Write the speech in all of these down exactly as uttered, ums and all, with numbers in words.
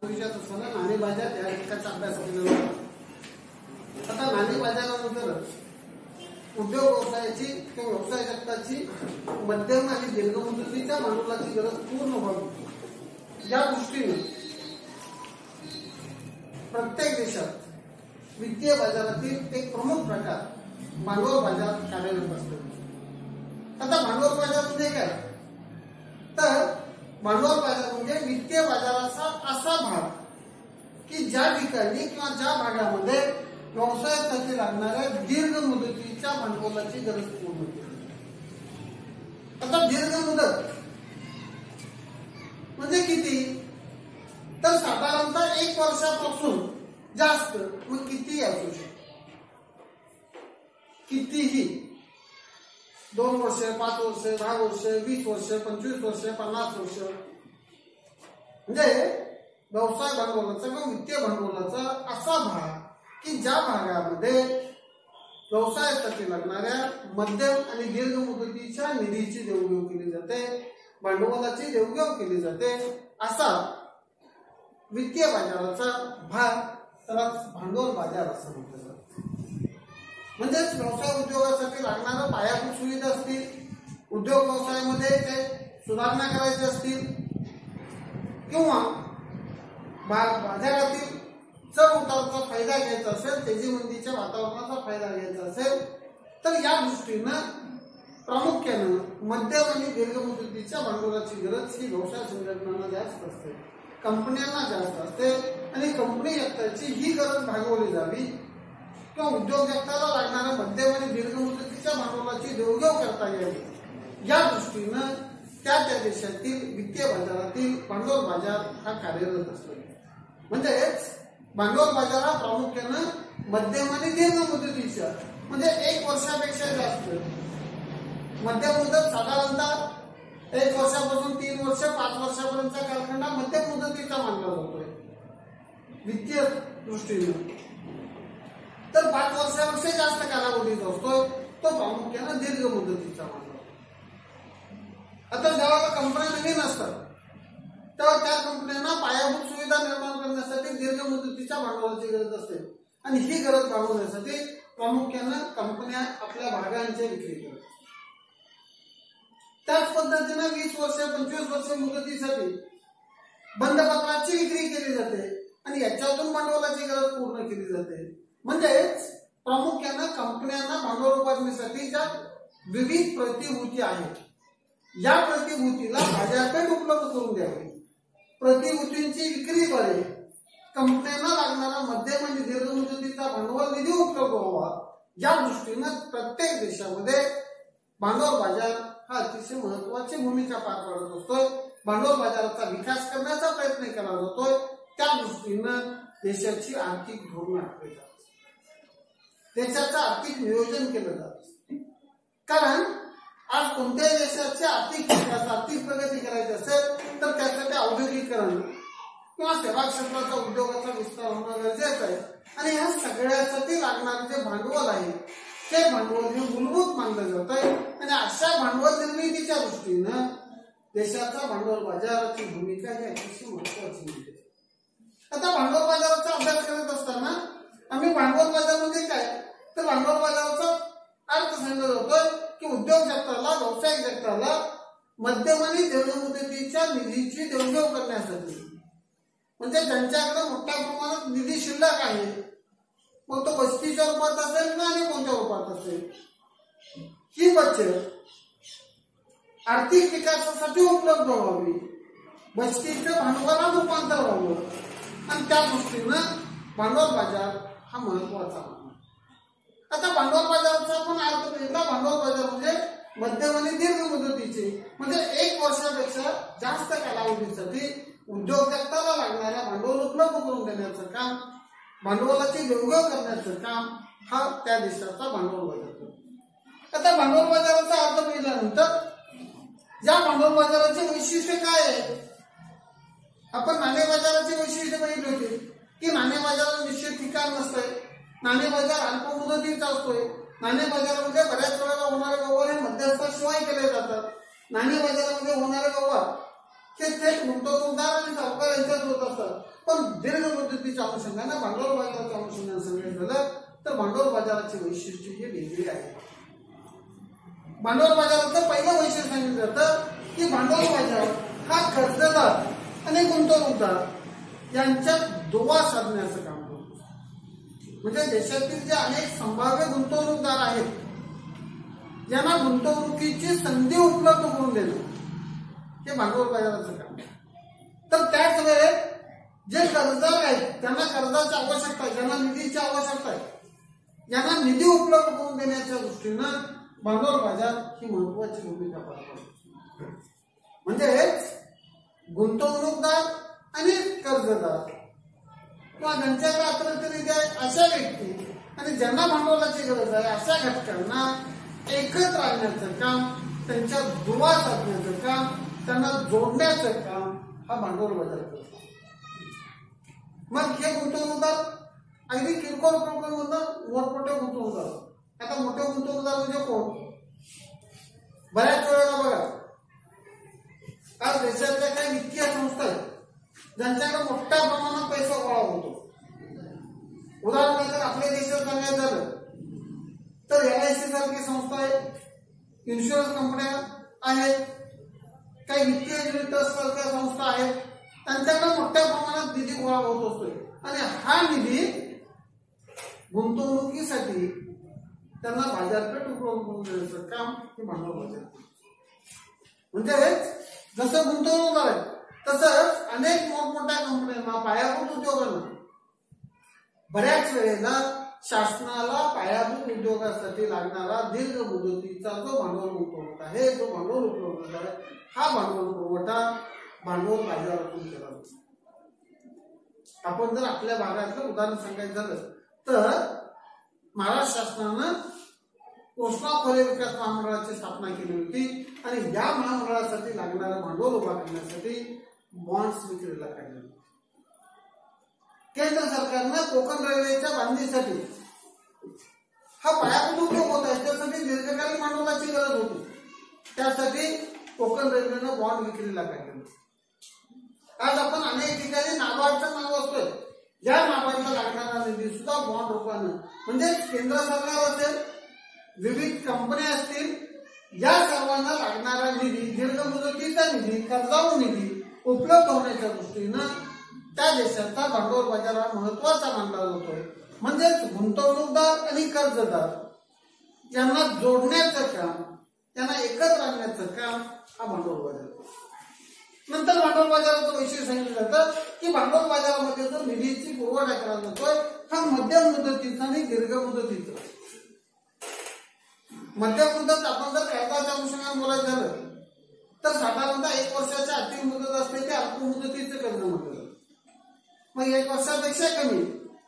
विषयात असताना नाणे बाजार या घटकाचा अभ्यास केला जातो. आता नाणे बाजारानंतर उद्योग व्यवसायाची किंवा व्यवसाय जगताची मध्यम आणि दीर्घ मुदतीच्या भांडवलाची गरज पूर्ण व्हावी या दृष्टीने प्रत्येक देशात वित्तीय बाजारातील एक प्रमुख प्रकार भांडवल बाजार कार्यरत असतो. आता भांडवल बाजार म्हणजे काय? तर भांडवल बाजार म्हणजे वित्तीय बाजाराचा असा भाग की ज्या ठिकाणी किंवा ज्या भागामध्ये व्यवसायासाठी लागणाऱ्या दीर्घ मुदतीच्या भांडवलाची गरज पूर्ण होते. आता दीर्घ मुदत म्हणजे किती? तर साधारणतः एक वर्षापासून जास्त, मग कितीही असू शकतो, कितीही दोन वर्ष, पाच वर्ष, दहा वर्ष, वीस वर्ष, पंचवीस वर्ष, पन्नास वर्ष, म्हणजे व्यवसाय भांडवलाचा किंवा वित्तीय भांडवलाचा असा भाग की ज्या भागामध्ये व्यवसायासाठी लागणाऱ्या मध्यम आणि दीर्घ मुदतीच्या निधीची देवघेव केली जाते, भांडवलाची देवघेव केली जाते, असा वित्तीय बाजाराचा भाग त्याला भांडवल बाजार असं म्हटलं जातं. म्हणजेच व्यवसाय उद्योगासाठी लागणाऱ्या पायाभूत सुविधा असतील, उद्योग व्यवसायामध्ये काही सुधारणा करायची असतील किंवा बाजारातील चढ उताराचा फायदा घ्यायचा असेल, तेजीमंदीच्या वातावरणाचा फायदा घ्यायचा असेल, तर या दृष्टीनं प्रामुख्यानं मध्यम आणि दीर्घ मुदतीच्या भांडवलाची गरज ही व्यवसाय संघटनांना जास्त असते, कंपन्यांना जास्त असते. आणि कंपनी जगताची ही गरज भागवली जावी किंवा उद्योग जगताला लागणाऱ्या मध्यम आणि दीर्घ मुदतीच्या भांडवलाची देवघेव करता यावी या दृष्टीनं त्या त्या देशातील वित्तीय बाजारातील भांडवल बाजार हा कार्यरत असतो. म्हणजेच भांडवल बाजार हा प्रामुख्यानं मध्यम आणि दीर्घ मुदतीच्या म्हणजे एक वर्षापेक्षा जास्त, मध्यम मुदत साधारणतः एक वर्षापासून तीन वर्ष पाच वर्षापर्यंतचा कालखंड मध्यम मुदतीचा मानला जातोय वित्तीय दृष्टीने. तर पाच वर्षापेक्षा जास्त कालावधीचा असतोय तो प्रामुख्यानं दीर्घ मुदतीचा मानला. आता जेव्हा कंपन्या नवीन असतात तेव्हा त्या कंपन्यांना पायाभूत सुविधा निर्माण करण्यासाठी दीर्घ मुदतीच्या भांडवलाची गरज असते आणि ही गरज भागवण्यासाठी प्रामुख्यानं कंपन्या आपल्या भागांची विक्री करतात. त्याच पद्धतीने वीस वर्ष पंचवीस वर्ष मुदतीसाठी बंधपत्राची विक्री केली जाते आणि याच्यातून भांडवलाची गरज पूर्ण केली जाते. म्हणजेच प्रामुख्यानं कंपन्यांना भांडवल उभारणीसाठी ज्या विविध प्रतिभूती आहेत या प्रतिभूतीला बाजारपेठ उपलब्ध करून द्यावी, प्रतिभूतींची विक्रीद्वारे कंपन्यांना लागणारा मध्यम आणि दीर्घ मुदतीचा भांडवल निधी उपलब्ध व्हावा या दृष्टीनं प्रत्येक देशामध्ये भांडवल बाजार हा अतिशय महत्वाची भूमिका पार पाडत असतोय. भांडवल बाजाराचा विकास करण्याचा प्रयत्न केला जातोय. त्या दृष्टीनं देशाची आर्थिक धोरण आखली जातात, देशाचं आर्थिक नियोजन केलं जातं. कारण आज कोणत्याही देशाची आर्थिक विकास आर्थिक प्रगती करायची असेल तर त्यासाठी औद्योगिकरण किंवा सेवा क्षेत्राचा उद्योगाचा विस्तार होणं गरजेचं आहे. आणि ह्या सगळ्यासाठी लागणारे जे भांडवल आहे ते भांडवल हे मूलभूत मानलं जात आहे. आणि अशा भांडवल निर्मितीच्या दृष्टीनं देशाचा भांडवल बाजाराची भूमिका ही अतिशय महत्वाची आहे. आता भांडवल बाजाराचा अभ्यास करत असताना आम्ही भांडवल बाजार म्हणजे काय तर भांडवल बाजाराचा अर्थ सांगत होतोय की उद्योग जगताला व्यवसायिक जगताला मध्यम आणि दीर्घ मुदतीच्या निधीची देवघेव करण्यासाठी म्हणजे ज्यांच्याकडे मोठ्या प्रमाणात निधी शिल्लक आहे, मग तो बचतीच्या रूपात असेल ना आणि कोणत्या रूपात असेल, ही बचत आर्थिक विकासासाठी उपलब्ध व्हावी, बचतीचं भांडवलात रूपांतर व्हावं आणि त्या दृष्टीनं भांडवल बाजार हा महत्वाचा. आता भांडवल बाजाराचा आपण अर्थ बघितला. भांडवल बाजार म्हणजे मध्यम आणि दीर्घ मुदतीचे म्हणजे एक वर्षापेक्षा जास्त कालावधीसाठी उद्योग जगताला लागणाऱ्या भांडवल उपलब्ध करून देण्याचं काम, भांडवलाची देवघेव करण्याचं काम हा त्या देशाचा भांडवल बाजार करतो. आता भांडवल बाजाराचा अर्थ बघितल्यानंतर या भांडवल बाजाराचे वैशिष्ट्य काय आहे? आपण नाणे बाजाराचे वैशिष्ट्य बघितले होते की नाणे बाजारात निश्चित ठिकाण नसतंय, नाणे बाजार अल्प मुदतीचा असतोय, नाणे बाजारामध्ये बऱ्याच वेळेला होणारे व्यवहार हे मध्यस्थाशिवाय केले जातात, नाणे बाजारामध्ये होणारे व्यवहार हे थेट गुंतवणूकदार आणि सावकार यांच्यात होत असतात. पण दीर्घ मुदतीच्या अनुषंगाने भांडवल बाजाराच्या अनुषंगाने सांगायचं झालं तर भांडवल बाजाराचे वैशिष्ट्य हे वेगळे आहे. भांडवल बाजाराचं पहिलं वैशिष्ट्य सांगितलं जातं की भांडवल बाजार हा कर्जदार आणि गुंतवणूकदार यांच्यात दुवा साधण्याचं काम करतो. म्हणजे देशातील जे अनेक संभाव्य गुंतवणूकदार आहेत यांना गुंतवणुकीची संधी उपलब्ध करून देणं हे भांडवल बाजाराचं काम आहे. तर त्याच वेळेस जे कर्जदार आहेत त्यांना कर्जाची आवश्यकता आहे, ज्यांना निधीची आवश्यकता आहे, यांना निधी उपलब्ध करून देण्याच्या दृष्टीनं भांडवल बाजार ही महत्वाची भूमिका पार पाडतो. म्हणजे गुंतवणूकदार आणि कर्जदार किंवा ज्यांच्याकडे अतिरिक्त निधी आहे अशा व्यक्ती आणि ज्यांना भांडवलाची गरज आहे अशा घटकांना एकत्र आणण्याचं काम, त्यांच्या दुवा साधण्याचं काम, त्यांना जोडण्याचं काम हा भांडवल बाजार करतो. मग हे गुंतवणूकदार अगदी किरकोळ गुंतवणूकदार, मोठमोठे गुंतवणूकदार. आता मोठे गुंतवणूकदार म्हणजे कोण? बऱ्याच वेळेला बघा आज देशातल्या काही वित्तीय संस्था आहेत ज्यांच्याकडे मोठ्या प्रमाणात पैसा गोळा होतो. उदाहरणार्थ आपल्या देशात सांगायचं झालं तर एल आय सी सारखी संस्था आहे, इन्शुरन्स कंपन्या आहेत, काही वित्तीय ट्रस्ट सारख्या संस्था आहेत, त्यांच्याकडे मोठ्या प्रमाणात निधी गोळा होत असतोय आणि हा निधी गुंतवणुकीसाठी त्यांना बाजारपेठ उपलब्ध करून देण्याचं काम हे भांडवल बाजार. म्हणजे जसं गुंतवणूकदार आहे तसंच अनेक मोठमोठ्या कंपन्यांना, पायाभूत उद्योगांना बऱ्याच वेळेला शासनाला पायाभूत उद्योगासाठी लागणारा दीर्घ मुदतीचा जो भांडवल गुंतवणूक आहे, जो भांडवल उपलब्ध आहे, हा भांडवल पुरवठा भांडवल बाजारातून केला जातो. आपण जर आपल्या भागातलं उदाहरण सांगायचं झालं तर महाराष्ट्र शासनानं कृष्णा खोरे विकास महामंडळाची स्थापना केली होती आणि या महामंडळासाठी लागणारं भांडवल उभा करण्यासाठी बॉन्ड्स विक्रीला काढले. केंद्र सरकारनं कोकण रेल्वेच्या बांधणीसाठी हा पायाभूत उद्योग होता, त्यासाठी दीर्घकालीन भांडवलाची गरज होती. त्यासाठी कोकण रेल्वेनं बॉन्ड विक्रीला काढले. आज आपण अनेक ठिकाणी नाबार्डचं नाव असतोय, या नाबार्डला लागणारा निधी सुद्धा बॉन्ड रूपानं म्हणजे केंद्र सरकार असेल, विविध कंपन्या असतील, या सर्वांना लागणारा निधी, दीर्घ मुदतीचा निधी, कर्जाऊ निधी उपलब्ध होण्याच्या दृष्टीनं त्या देशाचा भांडवल बाजार हा महत्वाचा मानला जातोय. म्हणजेच गुंतवणूकदार आणि कर्जदार यांना जोडण्याचं काम, त्यांना एकत्र आणण्याचं काम हा भांडवल बाजार. नंतर भांडवल बाजाराचं वैशिष्ट्य सांगितलं जातं की भांडवल बाजारामध्ये जो निधीची पुरवठा केला जातोय हा मध्यम मुदतीचा आणि दीर्घ मुदतीचा. मध्यम मुदत आपण जर कर्जाच्या अनुषंगाने बोलायचं झालं तर साधारणतः एक वर्षाच्या आर्थिक मुदत असते ते अल्प मुदतीचे कर्ज म्हटलं जातं. मग एक वर्षापेक्षा कमी,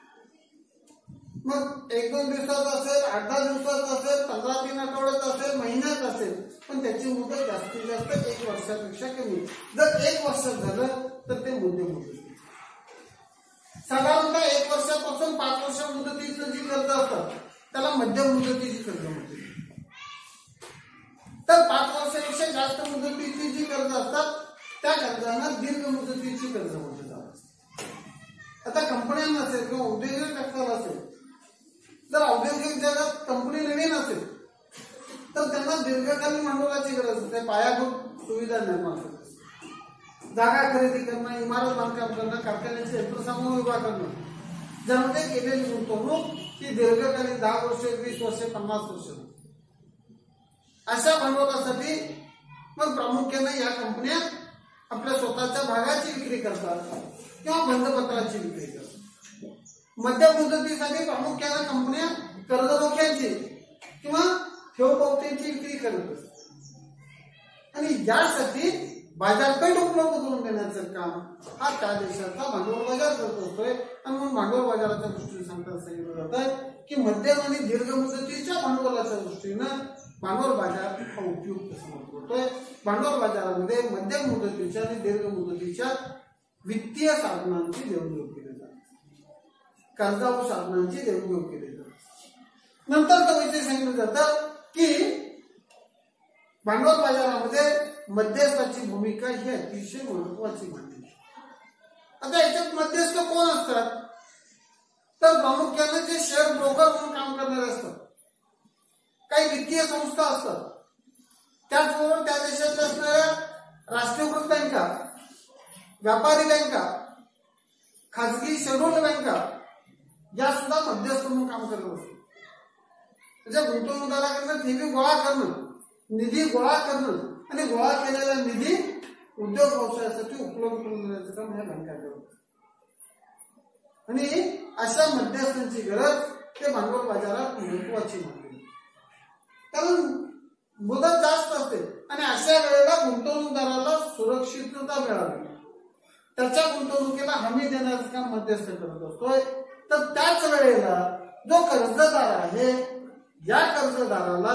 मग एक दोन दिवसाचं असेल, आठ दहा दिवसाचं असेल, पंधरा तीन आठवड्यात असेल, महिन्यात असेल, पण त्याची मुदत जास्तीत जास्त एक वर्षापेक्षा कमी. जर एक वर्षात झालं तर ते मध्यम मुदत. साधारणतः एक वर्षापासून पाच वर्ष मुदतीचं जी कर्ज असतात त्याला मध्यम मुदतीची कर्ज म्हणते. तर पाच वर्षापेक्षा जास्त मुदतीची जी कर्ज असतात त्या कर्जांना दीर्घ मुदतीची कर्ज म्हटलं जातात. आता कंपन्यांना असेल किंवा औद्योगिक क्षेत्राला असेल, जर औद्योगिक जगात कंपनी नवीन असेल तर त्यांना दीर्घकालीन भांडवलाची गरज असते. पायाभूत सुविधा निर्माण करते, जागा खरेदी करणं, इमारत बांधकाम करणं, कारखान्याचे यंत्रसामुग्री उभा करणं, ज्यामध्ये केलेली गुंतवणूक ही दीर्घकालीन दहा वर्ष, वीस वर्ष, पन्नास वर्ष. अशा भांडवलासाठी मग प्रामुख्याने या कंपन्या आपल्या स्वतःच्या भागाची विक्री करतात किंवा बंधपत्राची विक्री करतात. मध्यम मुदतीसाठी प्रामुख्याने कंपन्या कर्जरोख्यांची किंवा ठेव पावत्यांची विक्री करत असतात आणि यासाठी बाजारपेठ उपलब्ध करून देण्याचं काम हा त्या देशाचा भांडवल बाजार करत असतोय. आणि म्हणून भांडवल बाजाराच्या दृष्टीने सांगताना सांगितलं जातं की मध्यम आणि दीर्घ मुदतीच्या भांडवलाच्या दृष्टीनं भांडवल बाजार हा उपयुक्त समजला जातोय. भांडवल बाजारामध्ये मध्यम मुदतीच्या आणि दीर्घ मुदतीच्या वित्तीय साधनांची देवघेव केली जाते, कर्जाऊ साधनांची देवघेव केली जाते. नंतर वैशिष्ट्य सांगितलं जातं की भांडवल बाजारामध्ये मध्यस्थाची भूमिका ही अतिशय महत्वाची मानली. आता याच्यात मध्यस्थ कोण असतात, तर प्रामुख्याने जे शेअर ब्रोकर म्हणून काम करणारे असतात, काही वित्तीय संस्था असतात, त्याचबरोबर त्या देशातल्या असणाऱ्या राष्ट्रीयकृत बँका, व्यापारी बँका, खाजगी शेड्यूल्ड बँका या सुद्धा मध्यस्थ म्हणून काम करत असतात. म्हणजे गुंतवणूकदाराकडनं ठेवी गोळा करणं, निधी गोळा करणं आणि गोळा केलेला निधी उद्योग व्यवसायासाठी उपलब्ध करून देण्याचं काम ह्या बँका करतात. आणि अशा मध्यस्थांची गरज ते भांडवल बाजारात महत्वाची मानली, कारण मुदत जास्त असते आणि अशा वेळेला गुंतवणूकदाराला सुरक्षितता मिळावी, त्याच्या गुंतवणुकीला हमी देण्याचं काम मध्यस्थ करत असतोय. तर त्याच वेळेला जो कर्जदार आहे या कर्जदाराला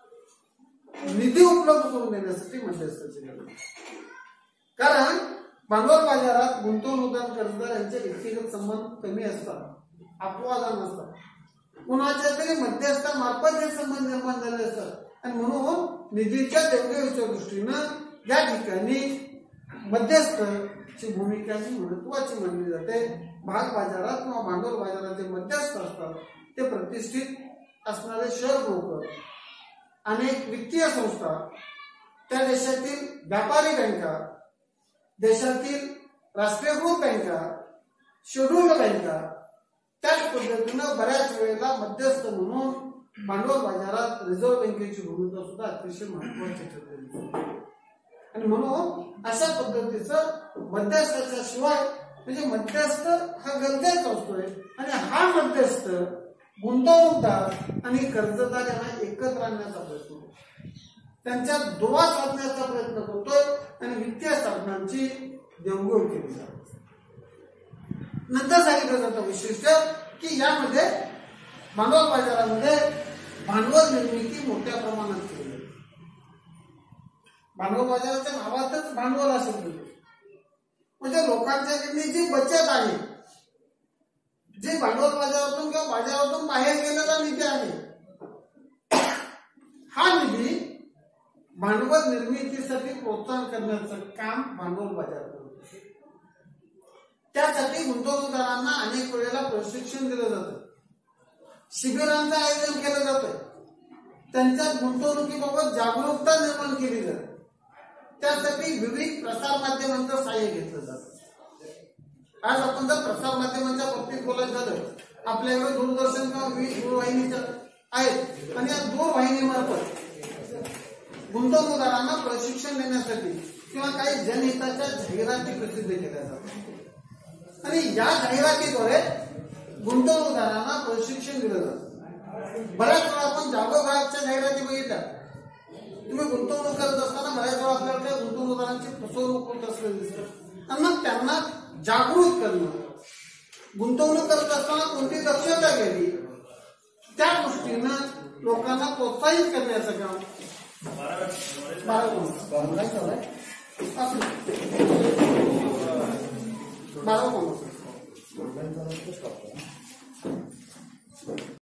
निधी उपलब्ध करून देण्यासाठी मध्यस्थाची गरज, कारण भांडवल बाजारात गुंतवणूकदार कर्जदार यांचे व्यक्तिगत संबंध कमी असतात, अपवाद नसतात, कुणाच्या तरी मध्यस्थामार्फत हे संबंध निर्माण झाले असतात आणि म्हणून निधीच्या देवदेवीच्या दृष्टीनं या ठिकाणी मध्यस्थची भूमिका ही महत्वाची मानली जाते. भाग बाजारात किंवा भांडवल बाजारात जे मध्यस्थ असतात ते प्रतिष्ठित असणारे शेअर ब्रोकर, अनेक वित्तीय संस्था, त्या देशातील व्यापारी बँका, देशातील राष्ट्रीयकृत बँका, शेड्यूल्ड बँका, त्याच पद्धतीनं बऱ्याच वेळेला मध्यस्थ म्हणून भांडवल बाजारात रिझर्व्ह बँकेची भूमिका सुद्धा अतिशय महत्वाची ठरलेली. आणि म्हणून अशा पद्धतीचं मध्यस्थाच्या शिवाय म्हणजे मध्यस्थ हा गरजेचा असतोय आणि हा मध्यस्थ गुंतवणूकदार आणि कर्जदार यांना एकत्र आणण्याचा प्रयत्न करतो, त्यांच्या दुवा साधण्याचा प्रयत्न करतोय आणि वित्तीय साधनांची देवघेव केली जाते. नंतर सांगितलं जातं वैशिष्ट्य की यामध्ये भांडवल बाजारामध्ये भांडवल निर्मिती मोठ्या प्रमाणात केली जाते. भांडवल बाजाराच्या नावातच भांडवल असेल म्हणजे लोकांच्याकडे जी बचत आहे, जी भांडवल बाजारातून किंवा बाजारातून बाहेर गेलेला निधी आहे, हा निधी भांडवल निर्मितीसाठी प्रोत्साहन करण्याचं काम भांडवल बाजार करतो. त्यासाठी गुंतवणूकदारांना अनेक वेळेला प्रशिक्षण दिलं जातं, शिबिरांचं आयोजन केलं जातं, त्यांच्या गुंतवणुकीबाबत जागरूकता निर्माण केली जाते. त्यासाठी विविध प्रसार माध्यमांचं सहाय्य घेतलं जातं. आज आपण जर प्रसार माध्यमांच्या बाबतीत बोलायचं झालं, आपल्याकडे दूरदर्शन किंवा विविध दूरवाहिनीच्या आहेत आणि या दूरवाहिनीमार्फत गुंतवणूकदारांना प्रशिक्षण देण्यासाठी किंवा काही जनहिताच्या जाहिराती प्रसिद्ध केल्या जातात आणि या जाहिरातीद्वारे गुंतवणूकदारांना प्रशिक्षण दिलं जातं. बऱ्याच वेळा आपण जागोग्राहकच्या जाहिराती बघितल्या, तुम्ही गुंतवणूक करत असताना बऱ्याच वेळा आपल्याकडे गुंतवणूकदारांची फसवणूक होत असलेली दिसतं आणि मग त्यांना जागृत करणं, गुंतवणूक करत असताना कोणती दक्षता घ्यावी त्या दृष्टीनं लोकांना प्रोत्साहित करण्याचं काम बारा